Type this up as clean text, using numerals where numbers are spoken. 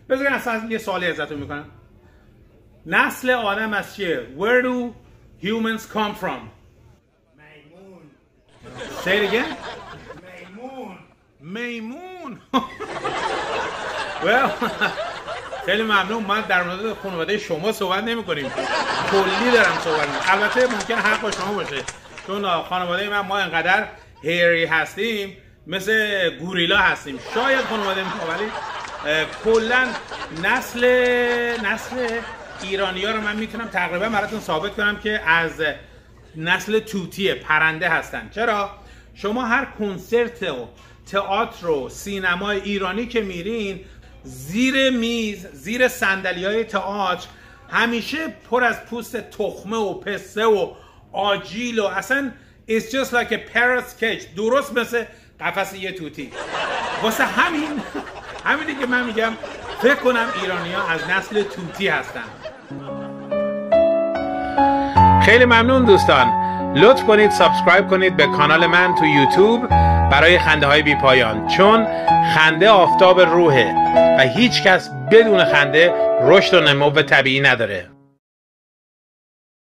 بذارین اصلا یه سوالی ازتون میکنم. نسل آدم از چیه؟ Where do humans come from? میمون. Say it again. میمون. well, خیلی ممنون. من در مورد خانواده شما صحبت نمی کنیم، کلی دارم صحبت میکنم. البته ممکن حق با شما باشه، چون خانواده ما انقدر هیری هستیم، مثل گوریلا هستیم. شاید خانواده ما، ولی کلا نسل ایرانی ها رو من میتونم تقریبا براتون ثابت کنم که از نسل توتیه، پرنده هستن. چرا؟ شما هر کنسرت و تئاتر و سینمای ایرانی که میرین، زیر میز، زیر صندلی‌های تئاتر همیشه پر از پوست تخمه و پسته و آجیل و اصلا it's just like a parrot's cage، درست مثل قفس یه توتی. واسه همینی که من میگم فکر کنم ایرانی‌ها از نسل توتی هستن. خیلی ممنون دوستان. لطف کنید سابسکرایب کنید به کانال من تو یوتیوب برای خنده های بی پایان، چون خنده آفتاب روحه و هیچ کس بدون خنده رشد و نمو طبیعی نداره.